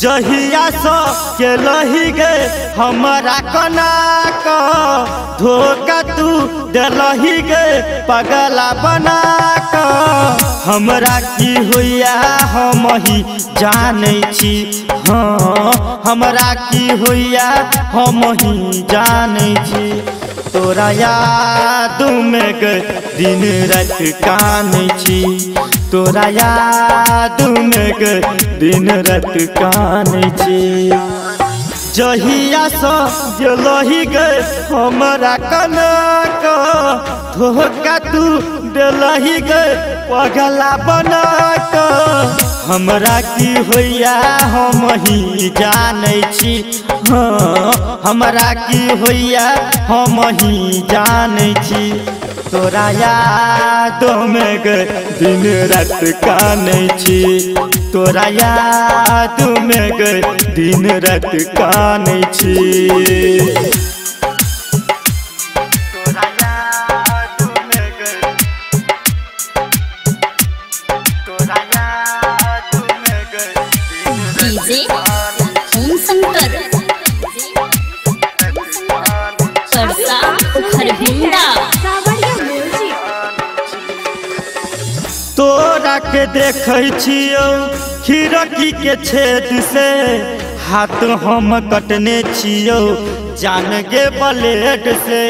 जहिया सो के लही गे हमारा कना को धोखा तू दिलही गे पगला बना को। हमरा की होइया हम ही जानै छी, हाँ हमरा की होइया हम ही जानै छी। तोरा याद में गे दिन रात कानै छी, तोरा याद में गे दिन रात कानै छी। जहिया सो दिलही गे हमरा कना को धोखा तू दिलही गे पगला बना को। हमरा की होइया हम ही जानै छी, हाँ हमरा की होइया हम ही जानै छी। तोरा याद में गे दिन रात कानै छी, तोरा याद में गे दिन रात कानै छी। डीजे ओम शंकर सरसा खरभिंडा। तोरा के देखै छियौ खिड़की के छेद से, हाथ हम कटने छियौ जान गे ब्लेड से।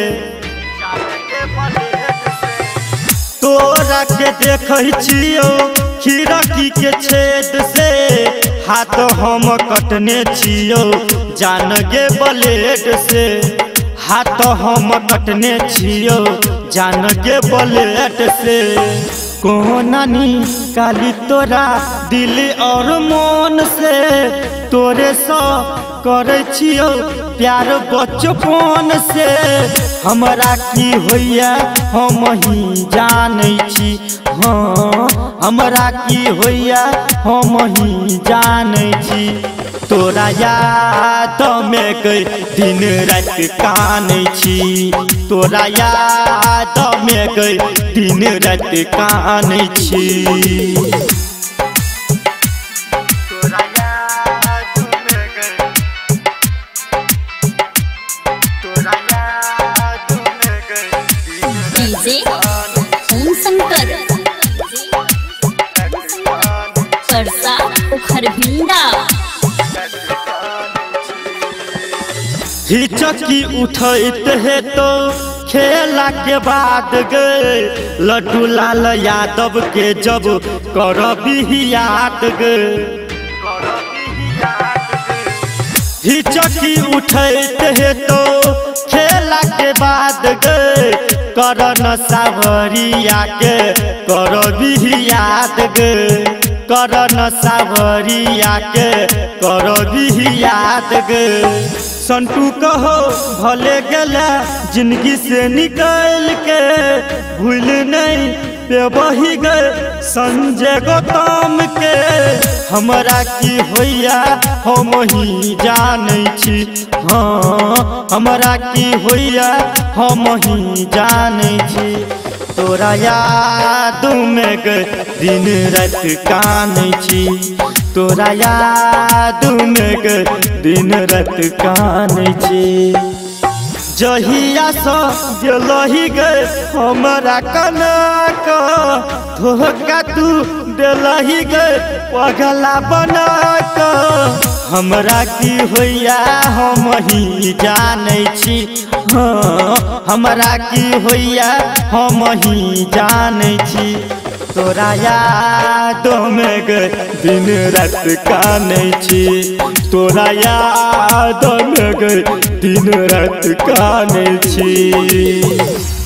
तोरा के देखै छियौ खिड़की के छेद से, हाथ हम कटने छियौ जान गे ब्लेड से। हाथ हम कटने छियौ जान गे ब्लेड से। कोनानी काली तोरा दिल और मन से, तोरे सो करे छियौ प्यार बचपन से। हमरा की होइया हम ही जानै छी, हाँ हमरा की होइया हम ही जानै छी। तोरा याद में गे दिन रात कानै छी, तोरा याद में गे दिन रात कानै छी। डीजे ओम शंकर सरसा खरभिंडा। हिचकी उठैत है तो खेला के बाद गे लड्डू लाल यादव के जब करबी याद गे। हिचकी उठैत है तो खेला के बाद गे करन सावरिया के करबी याद गे। करन सावरिया के करबी याद गे। संटू कहो भले गेला जिंदगी से निकल के, भूल नहीं पे बही गए संजय गौतम के। हमरा की होइया हम ही जानै छी, हाँ हमरा की होइया हम ही जानै छी। तोरा याद में गे दिन रात कानै छी, तोरा याद में गे दिन रात कानै छी। जहिया सो दिलही गे हमरा कना को धोखा तू दिलही गे पगला बना को। हमरा की होइया हम ही जानै छी, हाँ हमरा की होइया हम ही जानै छी। तोरा याद में गे दिन रात कानै छी, तोरा याद में गे दिन रात कानै छी।